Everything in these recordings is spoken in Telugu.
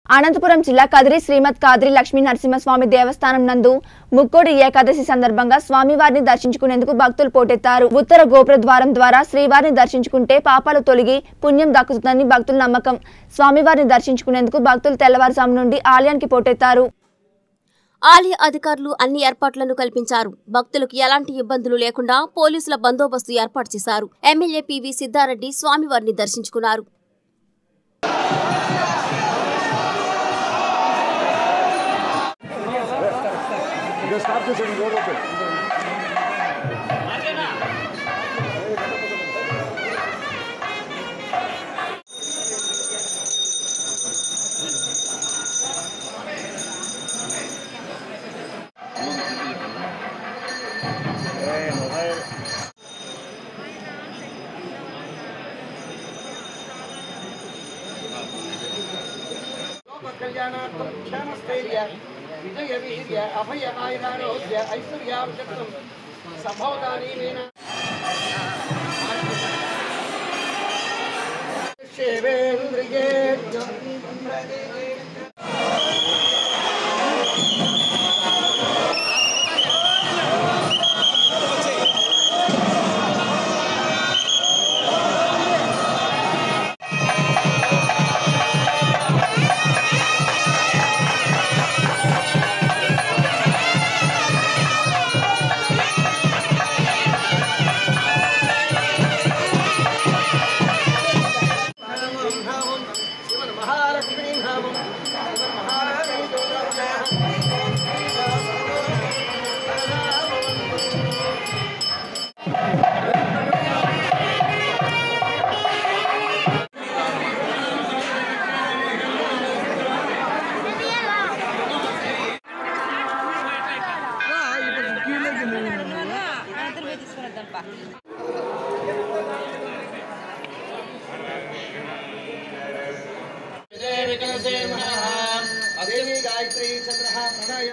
అనంతపురం జిల్లా కదిరి శ్రీమద్ కాదిరి లక్ష్మీ నరసింహస్వామి దేవస్థానం నందు ముక్కోడి ఏకాదశి సందర్భంగా స్వామివారిని దర్శించుకునేందుకు భక్తులు పోటెత్తారు. ఉత్తర గోపుర ద్వారం ద్వారా శ్రీవారిని దర్శించుకుంటే పాపాలు తొలగి పుణ్యం దక్కుతుందని భక్తుల నమ్మకం. స్వామివారిని దర్శించుకునేందుకు భక్తులు తెల్లవారుజాము నుండి ఆలయానికి పోటెత్తారు. ఆలయ అధికారులు అన్ని ఏర్పాట్లను కల్పించారు. భక్తులకు ఎలాంటి ఇబ్బందులు లేకుండా పోలీసుల బందోబస్తు ఏర్పాటు చేశారు. ఎమ్మెల్యే పివి సిద్ధారెడ్డి స్వామివారిని దర్శించుకున్నారు. कल्याणार्थं क्षमस्थैर्य विजयवीर्य अभय आयुरारोग्य ऐश्वर्याभिषक्तं संभवदानीमेन शिवेन्द्रिये गायत्री चंद्रहा प्रणय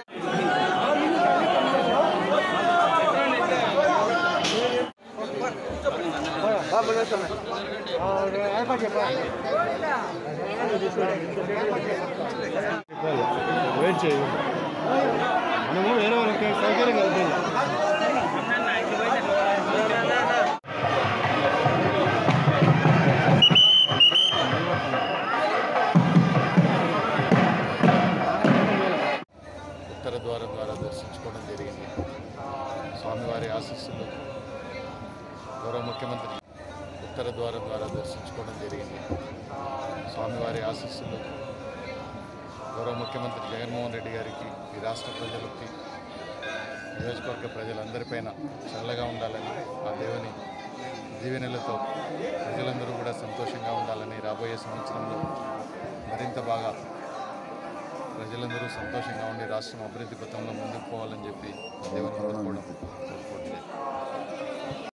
ఉత్తర ద్వారం ద్వారా దర్శించుకోవడం జరిగింది. స్వామివారి ఆశీస్సులు గౌరవ ముఖ్యమంత్రి ఉత్తర ద్వారం ద్వారా దర్శించుకోవడం జరిగింది. స్వామివారి ఆశీస్సులు గౌరవ ముఖ్యమంత్రి జగన్మోహన్ రెడ్డి గారికి, ఈ రాష్ట్ర ప్రజలకి, నియోజకవర్గ ప్రజలందరిపైన చల్లగా ఉండాలని, ఆ దేవుని దీవెనలతో ప్రజలందరూ కూడా సంతోషంగా ఉండాలని, రాబోయే సంవత్సరంలో మరింత బాగా ప్రజలందరూ సంతోషంగా ఉండి రాష్ట్రం అభివృద్ధి పథంలో ముందుకు పోవాలని చెప్పి దేవుని కోరుకోవడం.